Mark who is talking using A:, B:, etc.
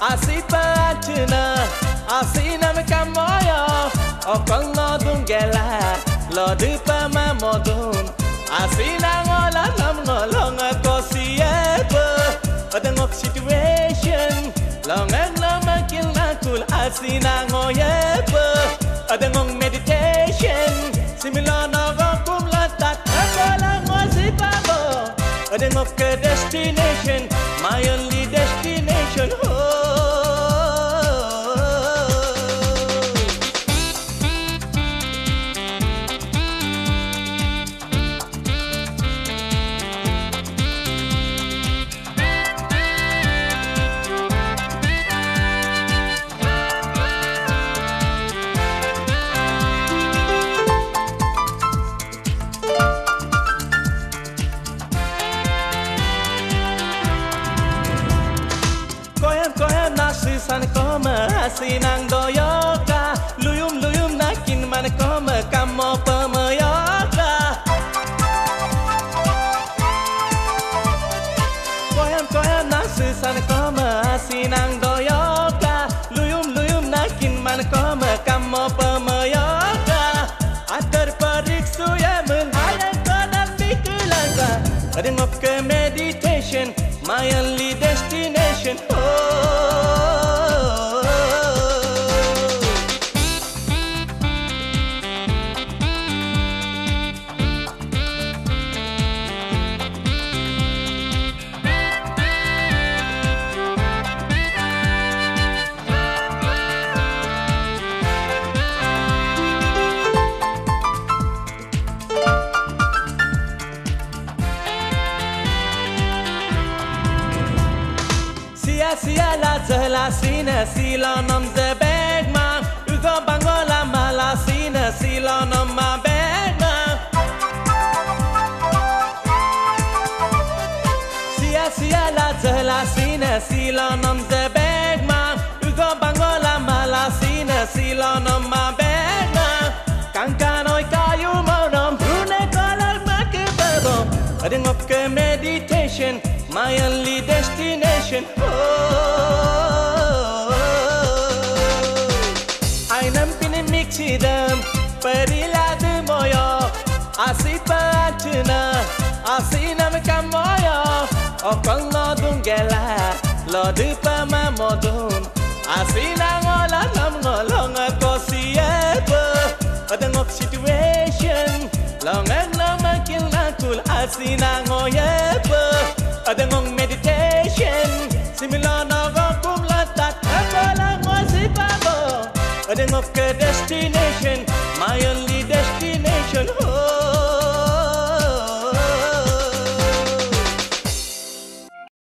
A: Asi pachna, asi nam kamoyo, okong nodung gela, lodi pama modun. Asi na ngola nam ngolong ako siapa, adengok situation, longan nama kil nakul asi na ngoyepa, adengok meditation, simila nagakum latat, akola ngosi pabo, adengok ke destination, my only destination. San koma asinang doyoka luyum luyum nakin man koma kamo pemayoka koyam nasi san koma asinang doyoka luyum luyum nakin man koma kamo pemayoka atar pariksu ya men ayang kodan bikulanga adengop ke meditation my only destination. Sia la zela sina sila nom ze bagma ugo bangola mala sina sila nom ma bagma sia la zela sina sila nom ze bagma ugo bangola mala sina sila nom ma bagma kankanoi kayu monom rune kolal makebabo adengop ke meditation my only destination. Ainam pini mixidam periladu moyo asi pachna asi nam kamoyo okong nodung gela lodi pama modun asi na ngola nam ngolong ako siapa adengok situation longan nama kil nakul asi na ngoyepa adengong meditation simila nagakum latat akola ngosi pabo adengok ke destination my only